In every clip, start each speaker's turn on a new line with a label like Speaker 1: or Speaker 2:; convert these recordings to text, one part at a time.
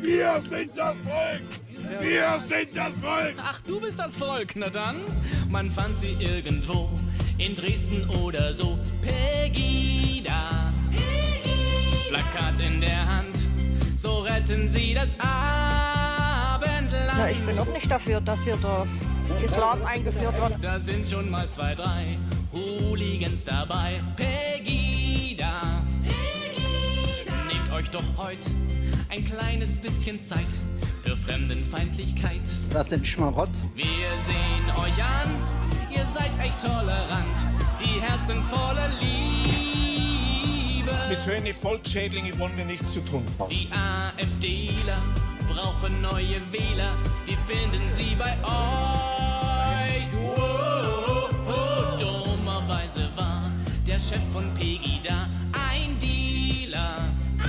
Speaker 1: Wir sind das Volk! Wir sind das Volk!
Speaker 2: Ach, du bist das Volk, na dann. Man fand sie irgendwo, in Dresden oder so. Pegida, Plakat in der Hand, so retten sie das Abendland.
Speaker 3: Na, ich bin auch nicht dafür, dass hier der Islam eingeführt wird.
Speaker 2: Da sind schon mal 2, 3 Hooligans dabei. Pegida, nehmt euch doch heute ein kleines bisschen Zeit für Fremdenfeindlichkeit.
Speaker 4: Das sind Schmarott.
Speaker 2: Wir sehen euch an, ihr seid echt tolerant, die Herzen voller Liebe.
Speaker 5: Mit so einer Volksschädlinge wollen wir nichts zu tun haben.
Speaker 2: Die AfDler brauchen neue Wähler, die finden sie bei euch. Dummerweise war der Chef von Pegida ein Dealer.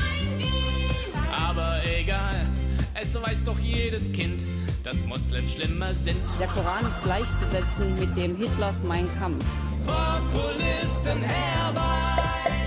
Speaker 2: Aber egal, es weiß doch jedes Kind, dass Moslems schlimmer sind.
Speaker 6: Der Koran ist gleichzusetzen mit dem Hitlers Mein Kampf.
Speaker 2: Populisten herbei,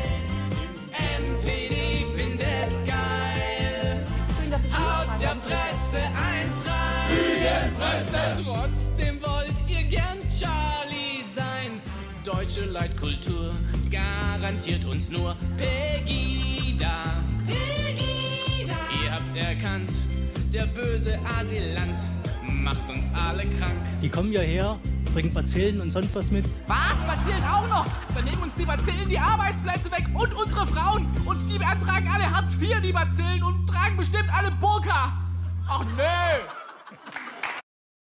Speaker 2: NPD findet's geil, haut der Presse eins rein. Trotzdem wollt ihr gern Charlie sein. Deutsche Leitkultur garantiert uns nur Pegida. Ihr habt's erkannt, der böse Asylant macht uns alle krank.
Speaker 7: Die kommen ja her, bringen Bazillen und sonst was mit.
Speaker 8: Was? Bazillen auch noch? Dann nehmen uns die Bazillen die Arbeitsplätze weg und unsere Frauen. Und die beantragen alle Hartz IV, die Bazillen, und tragen bestimmt alle Burka. Ach nö.